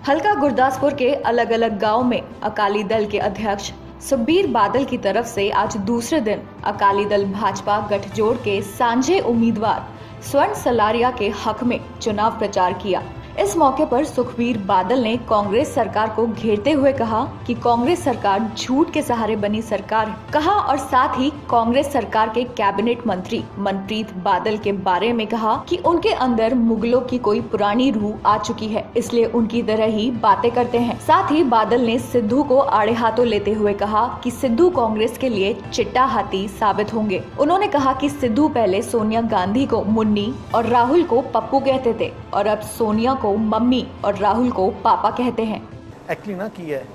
हल्का गुरदासपुर के अलग अलग गांव में अकाली दल के अध्यक्ष सुखबीर बादल की तरफ से आज दूसरे दिन अकाली दल भाजपा गठजोड़ के सांझे उम्मीदवार स्वर्ण सलारिया के हक में चुनाव प्रचार किया। इस मौके पर सुखबीर बादल ने कांग्रेस सरकार को घेरते हुए कहा कि कांग्रेस सरकार झूठ के सहारे बनी सरकार है कहा और साथ ही कांग्रेस सरकार के कैबिनेट मंत्री मनप्रीत बादल के बारे में कहा कि उनके अंदर मुगलों की कोई पुरानी रूह आ चुकी है, इसलिए उनकी तरह ही बातें करते हैं। साथ ही बादल ने सिद्धू को आड़े हाथों लेते हुए कहा कि सिद्धू कांग्रेस के लिए चिट्टा हाथी साबित होंगे। उन्होंने कहा कि सिद्धू पहले सोनिया गांधी को मुन्नी और राहुल को पप्पू कहते थे और अब सोनिया को मम्मी और राहुल को पापा कहते हैं। एक्चुअली ना की है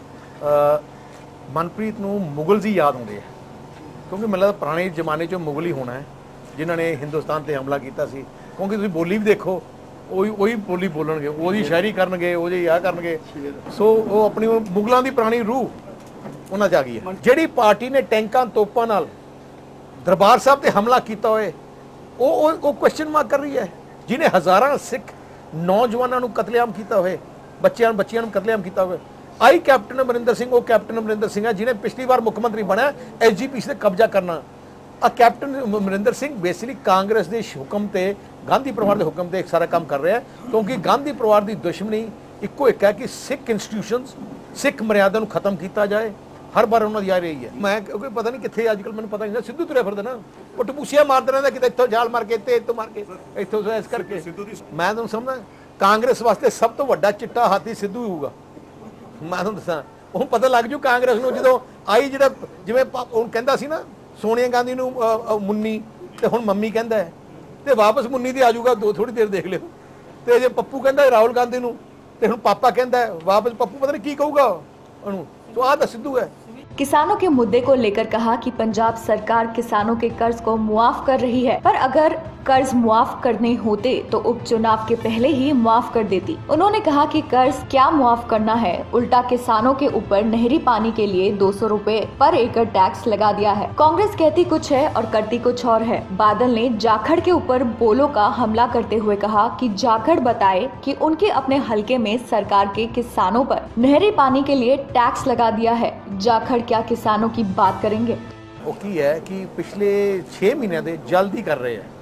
मनप्रीत ਨੂੰ ਮੁਗਲ ਜੀ याद आते हैं क्योंकि मतलब पुराने जमाने चो मुगल ही होना है जिन्होंने हिंदुस्तान से हमला किया सी। क्योंकि तुम बोली भी देखो वही बोली बोलणगे, वही शायरी करनगे, वो जी आ करनगे। सो वो अपनी मुगलों की पुरानी रूह उन्हां च आ गई है। जिहड़ी पार्टी ने टैंकां तोपां नाल दरबार साहब ते हमला किया होए वो क्वेश्चन मार्क कर रही है। जिन्हें हज़ारां सिख नौजवानों को कतलेआम किया हुए, बच्चों कतलेआम किया हुए। आई कैप्टन अमरिंदर सिंह वो कैप्टन अमरिंदर सिंह है जिन्हें पिछली बार मुख्यमंत्री बनया SGP से कब्जा करना। कैप्टन अमरिंदर सिंह बेसिकली कांग्रेस के हुक्म से गांधी परिवार के हुक्म से एक सारा काम कर रहे हैं, क्योंकि गांधी परिवार की दुश्मनी इको एक है कि सिख इंस्टीट्यूशनस सिख मर्यादा को खत्म किया जाए। हर बार उन्होंने आ रही है। मैं क्योंकि पता नहीं कितने अजकल मैंने पता नहीं सिद्धू तुरे फिरदे ना वो टपूसियां मारते रहंदा कि इत्थों जाल मार के इत्थों मार के इत्थों इस करके। मैं तुहानूं समझदा कांग्रेस वास्ते सब तो वड्डा चिट्टा हाथी सिद्धू ही होगा। मैं तुहानूं दसां ਉਹ पता लग जू कांग्रेस ਨੂੰ ਜਦੋਂ आई ਜਿਹੜਾ ਜਿਵੇਂ ਉਹ ਕਹਿੰਦਾ ਸੀ ਨਾ ਸੋਨੀਆ ਗਾਂਧੀ ਨੂੰ ਮੁੰਨੀ ਤੇ ਹੁਣ ਮੰਮੀ ਕਹਿੰਦਾ ਹੈ ਤੇ ਵਾਪਸ ਮੁੰਨੀ ਦੀ ਆ ਜਾਊਗਾ ਥੋੜੀ ਦੇਰ ਦੇਖ ਲਿਓ। ਤੇ ਜੇ ਪੱਪੂ ਕਹਿੰਦਾ ਰਾਹੁਲ ਗਾਂਧੀ ਨੂੰ ਤੇ ਹੁਣ ਪਾਪਾ ਕਹਿੰਦਾ ਹੈ ਵਾਪਸ ਪੱਪੂ पता नहीं ਕੀ ਕਹੂਗਾ ਉਹਨੂੰ। तो आ तो सिद्धू है। किसानों के मुद्दे को लेकर कहा कि पंजाब सरकार किसानों के कर्ज को मुआफ कर रही है, पर अगर कर्ज मुआफ करने होते तो उपचुनाव के पहले ही मुआफ कर देती। उन्होंने कहा कि कर्ज क्या मुआफ करना है, उल्टा किसानों के ऊपर नहरी पानी के लिए 200 रुपए पर एकड़ टैक्स लगा दिया है। कांग्रेस कहती कुछ है और करती कुछ और है। बादल ने जाखड़ के ऊपर बोलो का हमला करते हुए कहा कि जाखड़ बताए कि उनके अपने हलके में सरकार के किसानों पर नहरी पानी के लिए टैक्स लगा दिया है। जाखड़ क्या किसानों की बात करेंगे? वो की है कि पिछले 6 महीने दे जल्दी कर रहे हैं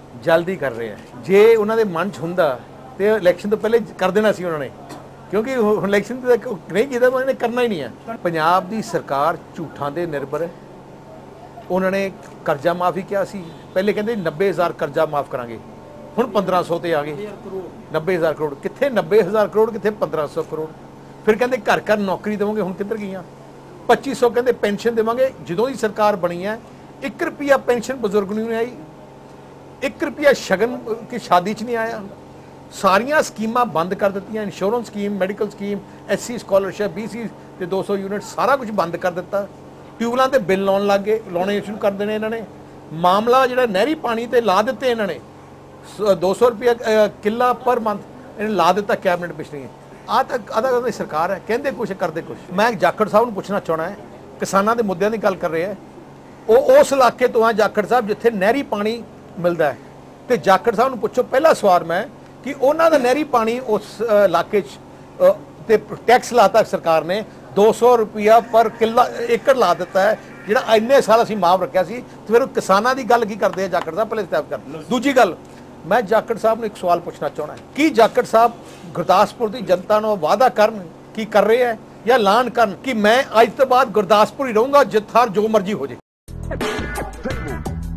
जे उन्होंने मन च हुंदा ते इलैक्शन तो पहले कर देना सी उन्होंने, क्योंकि इलैक्शन नहीं किया उन्होंने करना ही नहीं है। पंजाब की सरकार झूठां दे निर्भर है। उन्होंने कर्जा माफ़ी किया सी, पहले कहते 90,000 कर्जा माफ़ करांगे, हुण 1500 ते आ गए। 90,000 करोड़ कित्थे 90,000 करोड़ कित्थे 1500 करोड़। फिर कहते घर घर नौकरी देवांगे, हुण किधर गईयां। 2500 कहते पेंशन देवांगे। जदों दी सरकार बनी है 1 रुपया पेंशन बजुर्ग नूं नहीं आई, 1 रुपया शगन की शादी च नहीं आया। सारिया स्कीमां बंद कर दित्तियां, insurance scheme, medical scheme, SC scholarship, BC ते 200 यूनिट सारा कुछ बंद कर दिता। ट्यूबलां ते बिल लाउण लग गए, लाने शुरू कर देने इन्होंने। मामला जिहड़ा नहरी पानी ते ला दिते इन्होंने 200 रुपया किला पर मंथ इन्हें ला दिता कैबिनेट पिछली। आधा सरकार है, कहते कुछ करते कुछ। मैं जाखड़ साहब को पूछना चाहना है, किसानों के मुद्दों की गल कर रहे हैं, वो उस इलाके तो है जाखड़ साहब जिथे नहरी पानी मिलता है। तो जाखड़ साहब को पूछो, पहला सवाल मैं कि उन्होंने नहरी पानी उस इलाके टैक्स लाता सरकार ने 200 रुपया पर किला एकड़ ला दिता है, जिहड़ा इन्ने साल असीं माफ रखा सी। तो फिर किसानों की गल की करते हैं जाखड़ साहब? पहले स्टैप कर। दूजी गल मैं जाखड़ साहब ने एक सवाल पूछना चाहना है कि जाखड़ साहब गुरदासपुर की जनता को वादा करन की कर रहे हैं या ऐलान करन कि मैं अज तो बाद गुरदासपुर ही रहूँगा, जिथे जो मर्जी हो जाए।